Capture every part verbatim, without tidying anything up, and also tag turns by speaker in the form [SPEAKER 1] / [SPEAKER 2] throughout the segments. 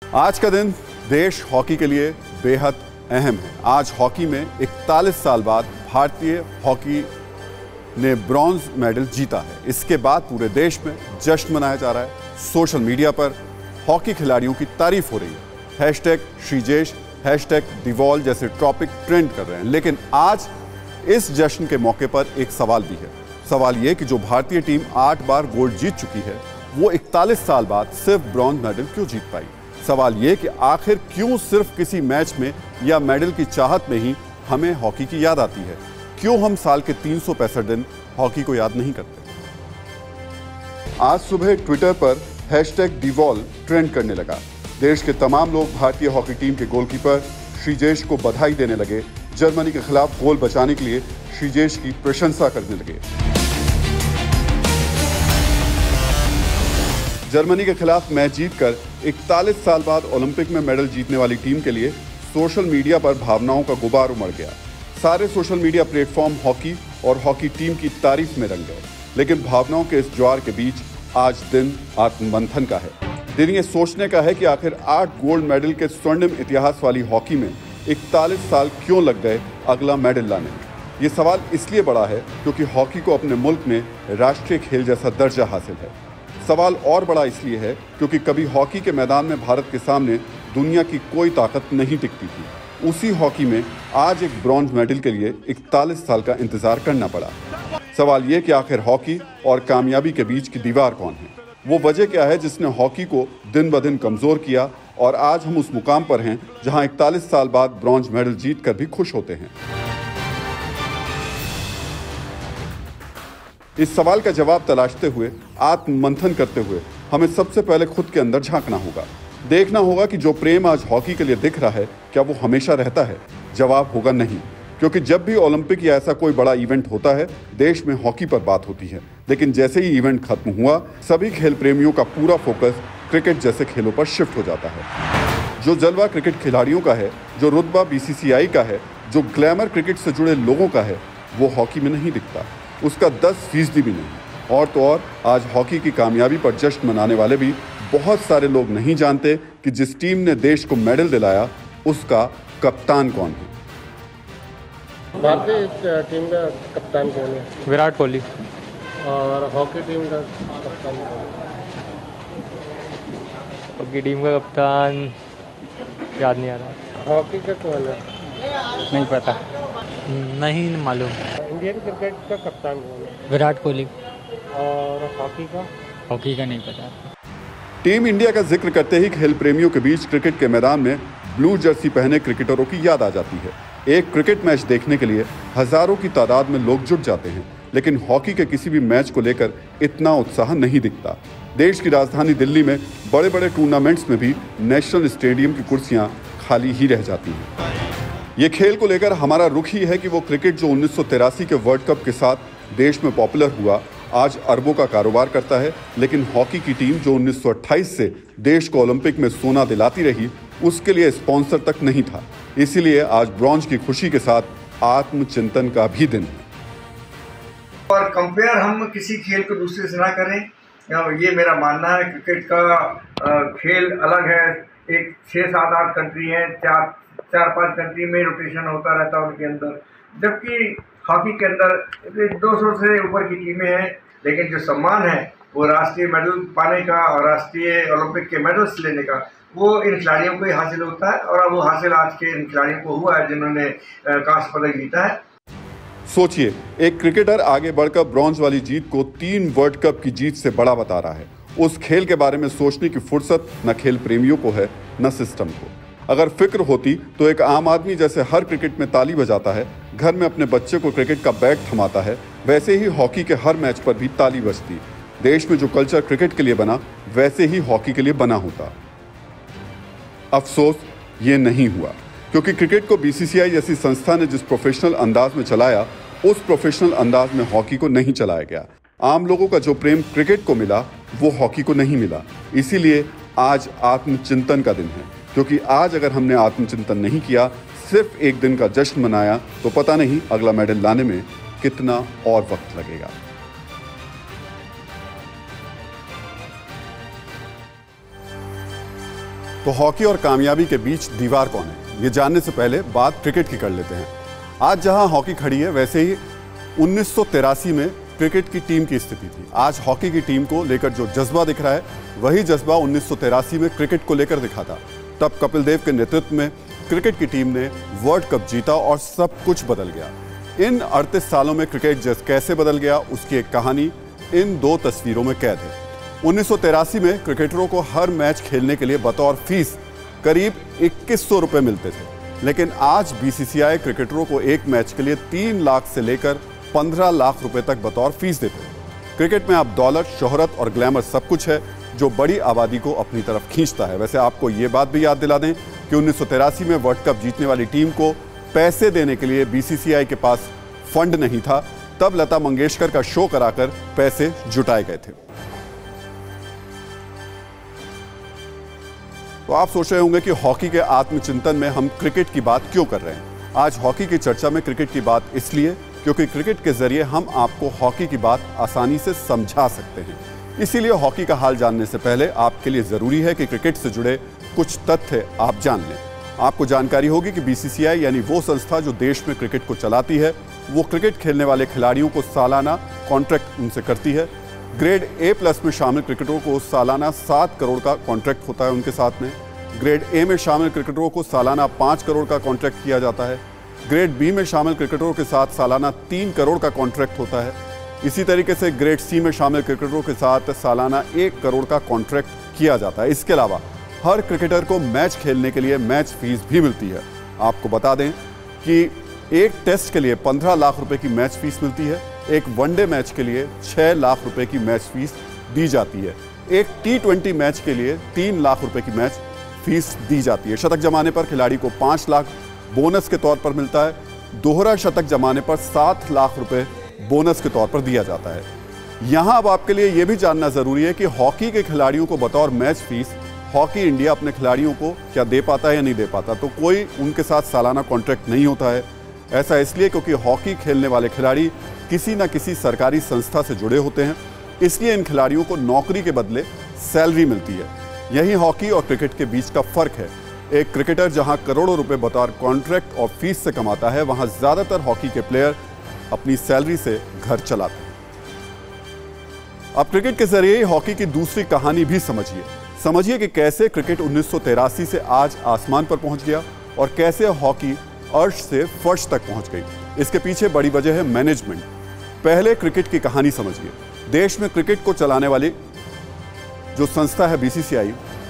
[SPEAKER 1] आज का दिन देश हॉकी के लिए बेहद अहम है। आज हॉकी में इकतालीस साल बाद भारतीय हॉकी ने ब्रॉन्ज मेडल जीता है। इसके बाद पूरे देश में जश्न मनाया जा रहा है। सोशल मीडिया पर हॉकी खिलाड़ियों की तारीफ हो रही है। हैशटैग श्रीजेश, हैशटैग डिवॉल जैसे टॉपिक ट्रेंड कर रहे हैं। लेकिन आज इस जश्न के मौके पर एक सवाल भी है। सवाल यह कि जो भारतीय टीम आठ बार गोल्ड जीत चुकी है, वो इकतालीस साल बाद सिर्फ ब्रॉन्ज मेडल क्यों जीत पाई। सवाल यह कि आखिर क्यों सिर्फ किसी मैच में या मेडल की चाहत में ही हमें हॉकी की याद आती है। क्यों हम साल के तीन सौ पैंसठ दिन हॉकी को याद नहीं करते। आज सुबह ट्विटर पर हैशटैग डिवॉल ट्रेंड करने लगा। देश के तमाम लोग भारतीय हॉकी टीम के गोलकीपर श्रीजेश को बधाई देने लगे। जर्मनी के खिलाफ गोल बचाने के लिए श्रीजेश की प्रशंसा करने लगे। जर्मनी के खिलाफ मैच जीतकर इकतालीस साल बाद ओलंपिक में मेडल जीतने वाली टीम के लिए सोशल मीडिया पर भावनाओं का गुबार उमड़ गया। सारे सोशल मीडिया प्लेटफॉर्म हॉकी और हॉकी टीम की तारीफ में रंग गए। लेकिन भावनाओं के इस ज्वार के बीच आज दिन आत्ममंथन का है। दिन ये सोचने का है कि आखिर आठ गोल्ड मेडल के स्वर्णिम इतिहास वाली हॉकी में इकतालीस साल क्यों लग गए अगला मेडल लाने में। ये सवाल इसलिए बड़ा है क्योंकि हॉकी को अपने मुल्क में राष्ट्रीय खेल जैसा दर्जा हासिल है। सवाल और बड़ा इसलिए है क्योंकि कभी हॉकी के मैदान में भारत के सामने दुनिया की कोई ताकत नहीं टिकती थी। उसी हॉकी में आज एक ब्रॉन्ज मेडल के लिए इकतालीस साल का इंतजार करना पड़ा। सवाल ये कि आखिर हॉकी और कामयाबी के बीच की दीवार कौन है। वो वजह क्या है जिसने हॉकी को दिन ब दिन कमजोर किया और आज हम उस मुकाम पर हैं जहां इकतालीस साल बाद ब्रॉन्ज मेडल जीत कर भी खुश होते हैं। इस सवाल का जवाब तलाशते हुए, आत्ममंथन करते हुए हमें सबसे पहले खुद के अंदर झांकना होगा। देखना होगा कि जो प्रेम आज हॉकी के लिए दिख रहा है, क्या वो हमेशा रहता है। जवाब होगा नहीं, क्योंकि जब भी ओलंपिक या ऐसा कोई बड़ा इवेंट होता है, देश में हॉकी पर बात होती है। लेकिन जैसे ही इवेंट खत्म हुआ, सभी खेल प्रेमियों का पूरा फोकस क्रिकेट जैसे खेलों पर शिफ्ट हो जाता है। जो जलवा क्रिकेट खिलाड़ियों का है, जो रुतबा बीसीसीआई का है, जो ग्लैमर क्रिकेट से जुड़े लोगों का है, वो हॉकी में नहीं दिखता। उसका दस फीसदी भी नहीं। और तो और आज हॉकी की कामयाबी पर जश्न मनाने वाले भी बहुत सारे लोग नहीं जानते कि जिस टीम ने देश को मेडल दिलाया, उसका कप्तान कौन है।
[SPEAKER 2] भारतीय टीम का कप्तान कौन है?
[SPEAKER 3] विराट कोहली।
[SPEAKER 2] और हॉकी टीम का कप्तान कौन है?
[SPEAKER 3] हॉकी टीम का कप्तान याद नहीं आ रहा।
[SPEAKER 2] हॉकी का कौन है?
[SPEAKER 3] नहीं पता, नहीं मालूम।
[SPEAKER 2] इंडियन क्रिकेट का कप्तान कौन है?
[SPEAKER 3] विराट कोहली।
[SPEAKER 2] और हॉकी का?
[SPEAKER 3] हॉकी का नहीं पता।
[SPEAKER 1] टीम इंडिया का जिक्र करते ही खेल प्रेमियों के बीच क्रिकेट के मैदान में ब्लू जर्सी पहने क्रिकेटरों की याद आ जाती है। एक क्रिकेट मैच देखने के लिए हजारों की तादाद में लोग जुट जाते हैं, लेकिन हॉकी के किसी भी मैच को लेकर इतना उत्साह नहीं दिखता। देश की राजधानी दिल्ली में बड़े बड़े टूर्नामेंट्स में भी नेशनल स्टेडियम की कुर्सियां खाली ही रह जाती हैं। ये खेल को लेकर हमारा रुख ही है कि वो क्रिकेट जो उन्नीस सौ तिरासी के वर्ल्ड कप के साथ देश में पॉपुलर हुआ, आज अरबों का कारोबार करता है। लेकिन हॉकी की टीम जो उन्नीस सौ अट्ठाईस से देश को ओलंपिक में सोना दिलाती रही, उसके लिए स्पॉन्सर तक नहीं था। इसीलिए आज ब्रॉन्ज की खुशी के साथ आत्मचिंतन का भी दिन है।
[SPEAKER 4] और कंपेयर हम किसी खेल को दूसरे से ना करें, ये मेरा मानना है। क्रिकेट का खेल अलग है। एक छः सात आठ कंट्री हैं, चार चार पांच कंट्री में रोटेशन होता रहता है उनके अंदर, जबकि हॉकी के अंदर दो सौ से ऊपर की टीमें हैं। लेकिन जो सम्मान है वो राष्ट्रीय मेडल पाने का और राष्ट्रीय ओलंपिक के मेडल्स लेने का, वो इन खिलाड़ियों को ही हासिल होता है। और वो हासिल आज के इन खिलाड़ियों को हुआ है जिन्होंने कांस्य पदक जीता है।
[SPEAKER 1] सोचिए, एक क्रिकेटर आगे बढ़कर ब्रॉन्ज वाली जीत को तीन वर्ल्ड कप की जीत से बड़ा बता रहा है। उस खेल के बारे में सोचने की फुर्सत न खेल प्रेमियों को है, न सिस्टम को। अगर फिक्र होती तो एक आम आदमी जैसे हर क्रिकेट में ताली बजाता है, घर में अपने बच्चे को क्रिकेट का बैट थमाता है, वैसे ही हॉकी के हर मैच पर भी ताली बजती। देश में जो कल्चर क्रिकेट के लिए बना, वैसे ही हॉकी के लिए बना होता। अफसोस ये नहीं हुआ, क्योंकि क्रिकेट को बीसीसीआई जैसी संस्था ने जिस प्रोफेशनल अंदाज में चलाया, उस प्रोफेशनल अंदाज में हॉकी को नहीं चलाया गया। आम लोगों का जो प्रेम क्रिकेट को मिला, वो हॉकी को नहीं मिला। इसीलिए आज आत्मचिंतन का दिन है, क्योंकि आज अगर हमने आत्मचिंतन नहीं किया, सिर्फ एक दिन का जश्न मनाया, तो पता नहीं अगला मेडल लाने में कितना और वक्त लगेगा। तो हॉकी और कामयाबी के बीच दीवार कौन है, ये जानने से पहले बात क्रिकेट की कर लेते हैं। आज जहां हॉकी खड़ी है वैसे ही उन्नीस सौ तिरासी में क्रिकेट की टीम की स्थिति थी। आज हॉकी की टीम को लेकर जो जज्बा दिख रहा है वही जज्बा उन्नीस सौ तिरासी में क्रिकेट को लेकर दिखा था। तब कपिल देव के नेतृत्व में क्रिकेट की टीम ने वर्ल्ड कप जीता और सब कुछ बदल गया। इन अड़तीस सालों में क्रिकेट जैसे कैसे बदल गया उसकी एक कहानी इन दो तस्वीरों में कैद है। उन्नीस सौ तिरासी में क्रिकेटरों को हर मैच खेलने के लिए बतौर फीस करीब इक्कीस सौ रुपये मिलते थे, लेकिन आज बीसीसीआई क्रिकेटरों को एक मैच के लिए तीन लाख से लेकर पंद्रह लाख रुपए तक बतौर फीस देते हैं। क्रिकेट में अब दौलत, शोहरत और ग्लैमर सब कुछ है जो बड़ी आबादी को अपनी तरफ खींचता है। वैसे आपको ये बात भी याद दिला दें कि उन्नीस सौ तिरासी में वर्ल्ड कप जीतने वाली टीम को पैसे देने के लिए बीसीसीआई के पास फंड नहीं था। तब लता मंगेशकर का शो कराकर पैसे जुटाए गए थे। तो आप सोच रहे होंगे कि हॉकी के आत्मचिंतन में हम क्रिकेट की बात क्यों कर रहे हैं। आज हॉकी की चर्चा में क्रिकेट की बात इसलिए क्योंकि क्रिकेट के जरिए हम आपको हॉकी की बात आसानी से समझा सकते हैं। इसीलिए हॉकी का हाल जानने से पहले आपके लिए जरूरी है कि क्रिकेट से जुड़े कुछ तथ्य आप जान लें। आपको जानकारी होगी कि बीसीसीआई यानी वो संस्था जो देश में क्रिकेट को चलाती है, वो क्रिकेट खेलने वाले खिलाड़ियों को सालाना कॉन्ट्रैक्ट उनसे करती है। ग्रेड ए प्लस में शामिल क्रिकेटरों को सालाना सात करोड़ का कॉन्ट्रैक्ट होता है उनके साथ में। ग्रेड ए में शामिल क्रिकेटरों को सालाना पाँच करोड़ का कॉन्ट्रैक्ट किया जाता है। ग्रेड बी में शामिल क्रिकेटरों के साथ सालाना तीन करोड़ का कॉन्ट्रैक्ट होता है। इसी तरीके से ग्रेड सी में शामिल क्रिकेटरों के साथ सालाना एक करोड़ का कॉन्ट्रैक्ट किया जाता है। इसके अलावा हर क्रिकेटर को मैच खेलने के लिए मैच फीस भी मिलती है। आपको बता दें कि एक टेस्ट के लिए पंद्रह लाख रुपए की मैच फीस मिलती है। एक वनडे मैच के लिए छह लाख रुपए की मैच फीस दी जाती है। एक टी ट्वेंटी मैच के लिए तीन लाख रुपए की मैच फीस दी जाती है। शतक जमाने पर खिलाड़ी को पाँच लाख बोनस के तौर पर मिलता है। दोहरा शतक जमाने पर सात लाख रुपए बोनस के तौर पर दिया जाता है। यहां अब आपके लिए यह भी जानना जरूरी है कि हॉकी के खिलाड़ियों को बतौर मैच फीस हॉकी इंडिया अपने खिलाड़ियों को क्या दे पाता है या नहीं दे पाता। तो कोई उनके साथ सालाना कॉन्ट्रैक्ट नहीं होता है। ऐसा इसलिए क्योंकि हॉकी खेलने वाले खिलाड़ी किसी न किसी सरकारी संस्था से जुड़े होते हैं, इसलिए इन खिलाड़ियों को नौकरी के बदले सैलरी मिलती है। यही हॉकी और क्रिकेट के बीच का फर्क है। एक क्रिकेटर जहां करोड़ों रुपए बतौर कॉन्ट्रैक्ट और फीस से कमाता है, वहां ज्यादातर हॉकी के प्लेयर अपनी सैलरी से घर चलाते हैं। अब क्रिकेट के जरिए हॉकी की दूसरी कहानी भी समझिए। समझिए कि कैसे क्रिकेट उन्नीस सौ तिरासी से आज आसमान पर पहुंच गया और कैसे हॉकी अर्श से फर्श तक पहुंच गई। इसके पीछे बड़ी वजह है मैनेजमेंट। पहले क्रिकेट की कहानी समझिए। देश में क्रिकेट को चलाने वाली जो संस्था है बीसीसीआई,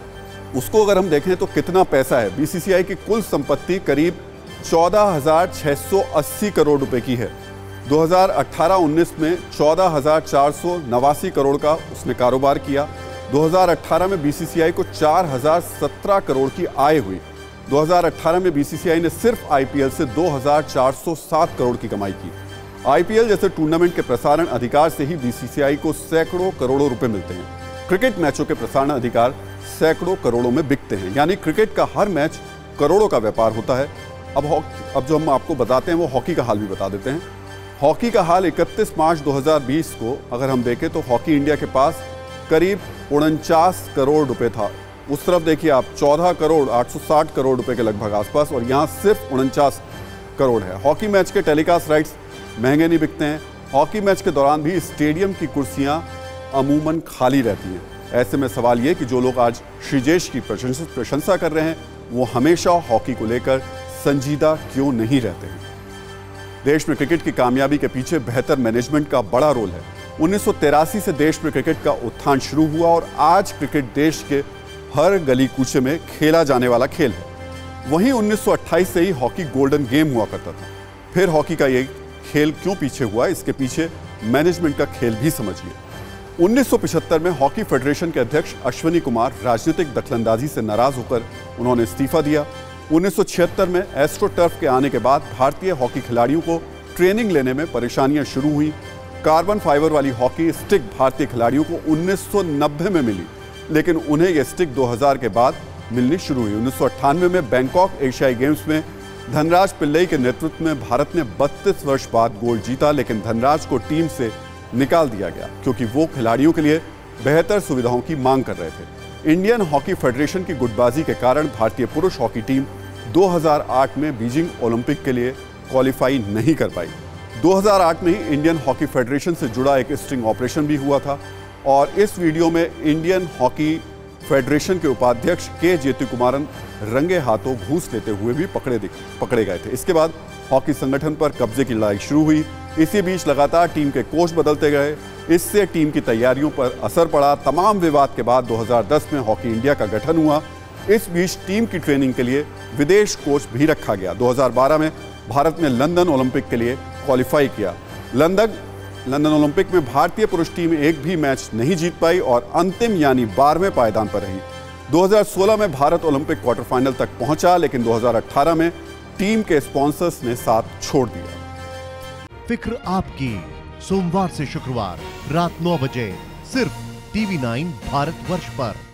[SPEAKER 1] उसको अगर हम देखें तो कितना पैसा है। बीसीसीआई की कुल संपत्ति करीब चौदह हजार छह सौ अस्सी करोड़ रुपए की है। दो हज़ार अठारह उन्नीस में चौदह हजार चार सौ नवासी करोड़ का उसने कारोबार किया। दो हज़ार अठारह में बीसीसीआई को चार हजार सत्रह करोड़ की आय हुई। दो हज़ार अठारह में बीसीसीआई ने सिर्फ आईपीएल से दो हजार चार सौ सात करोड़ की कमाई की। आईपीएल जैसे टूर्नामेंट के प्रसारण अधिकार से ही बीसीसीआई को सैकड़ों करोड़ों रुपए मिलते हैं। क्रिकेट मैचों के प्रसारण अधिकार सैकड़ों करोड़ों में बिकते हैं, यानी क्रिकेट का हर मैच करोड़ों का व्यापार होता है। अब अब जो हम आपको बताते हैं वो हॉकी का हाल भी बता देते हैं। हॉकी का हाल इकतीस मार्च दो हज़ार बीस को अगर हम देखें तो हॉकी इंडिया के पास करीब उनचास करोड़ रुपए था। उस तरफ देखिए आप चौदह करोड़ आठ सौ साठ करोड़ रुपए के लगभग आसपास, और यहाँ सिर्फ उनचास करोड़ है। हॉकी मैच के टेलीकास्ट राइट्स महंगे नहीं बिकते हैं। हॉकी मैच के दौरान भी स्टेडियम की कुर्सियाँ अमूमन खाली रहती हैं। ऐसे में सवाल ये कि जो लोग आज श्रीजेश की प्रशंसा कर रहे हैं वो हमेशा हॉकी को लेकर संजीदा क्यों नहीं रहते हैं। देश में क्रिकेट की कामयाबी के पीछे बेहतर मैनेजमेंट का बड़ा रोल है। उन्नीस सौ तिरासी से देश में क्रिकेट का उत्थान शुरू हुआ और आज क्रिकेट देश के हर गली कूचे में खेला जाने वाला खेल है। वहीं उन्नीस सौ अट्ठाईस से ही हॉकी गोल्डन गेम हुआ करता था। फिर हॉकी का ये खेल क्यों पीछे हुआ, इसके पीछे मैनेजमेंट का खेल भी समझिए। उन्नीस सौ पचहत्तर में हॉकी फेडरेशन के अध्यक्ष अश्विनी कुमार राजनीतिक दखलंदाजी से नाराज होकर उन्होंने इस्तीफा दिया। उन्नीस सौ छिहत्तर में एस्ट्रो टर्फ के आने के बाद भारतीय हॉकी खिलाड़ियों को ट्रेनिंग लेने में परेशानियां शुरू हुई। कार्बन फाइबर वाली हॉकी स्टिक भारतीय खिलाड़ियों को उन्नीस सौ नब्बे में मिली, लेकिन उन्हें यह स्टिक दो हज़ार के बाद मिलनी शुरू हुई। उन्नीस सौ अट्ठानवे में बैंकॉक एशियाई गेम्स में धनराज पिल्लई के नेतृत्व में भारत ने बत्तीस वर्ष बाद गोल्ड जीता, लेकिन धनराज को टीम से निकाल दिया गया क्योंकि वो खिलाड़ियों के लिए बेहतर सुविधाओं की मांग कर रहे थे। इंडियन हॉकी फेडरेशन की गुटबाजी के कारण भारतीय पुरुष हॉकी टीम दो हज़ार आठ में बीजिंग ओलंपिक के लिए क्वालिफाई नहीं कर पाई। दो हज़ार आठ में ही इंडियन हॉकी फेडरेशन से जुड़ा एक स्टिंग ऑपरेशन भी हुआ था और इस वीडियो में इंडियन हॉकी फेडरेशन के उपाध्यक्ष के ज्योति कुमारन रंगे हाथों घूस लेते हुए भी पकड़े पकड़े गए थे। इसके बाद हॉकी संगठन पर कब्जे की लड़ाई शुरू हुई। इसी बीच लगातार टीम के कोच बदलते गए, इससे टीम की तैयारियों पर असर पड़ा। तमाम विवाद के बाद दो हज़ार दस में हॉकी इंडिया का गठन हुआ। इस बीच टीम की ट्रेनिंग के लिए विदेश कोच भी रखा गया। दो हज़ार बारह में भारत ने लंदन ओलंपिक के लिए क्वालिफाई किया। लंदन लंदन ओलंपिक में भारतीय पुरुष टीम एक भी मैच नहीं जीत पाई और अंतिम यानी बारहवें पायदान पर रही। दो हज़ार सोलह में भारत ओलंपिक क्वार्टर फाइनल तक पहुंचा, लेकिन दो हज़ार अठारह में टीम के स्पॉन्सर्स ने साथ छोड़ दिया।
[SPEAKER 5] फिक्र आपकी, सोमवार से शुक्रवार रात नौ बजे सिर्फ टीवी नाइन भारतवर्ष पर।